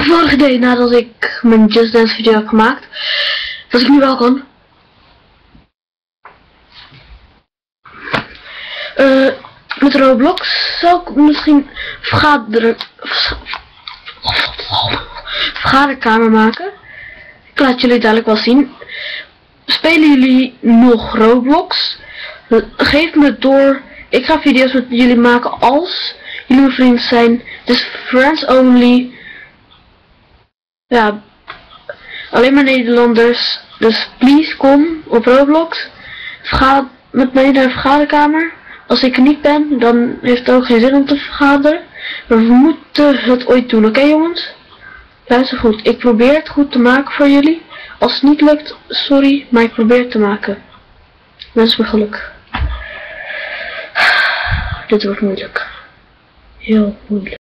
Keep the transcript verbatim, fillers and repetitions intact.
vorige day nadat ik mijn Just Dance video heb gemaakt, dat ik nu wel kan. Uh, met Roblox zou ik misschien vergaderen, vergaderkamer maken. Ik laat jullie dadelijk wel zien. Spelen jullie nog Roblox? Geef me het door. Ik ga video's met jullie maken als jullie mijn vrienden zijn. Dus friends only. Ja, alleen maar Nederlanders. Dus please kom op Roblox. Ga met mij naar de vergaderkamer. Als ik er niet ben, dan heeft het ook geen zin om te vergaderen. Maar we moeten het ooit doen, oké okay, jongens? Luister goed, ik probeer het goed te maken voor jullie. Als het niet lukt, sorry, maar ik probeer het te maken. Wens me geluk. Dit wordt moeilijk. Heel moeilijk.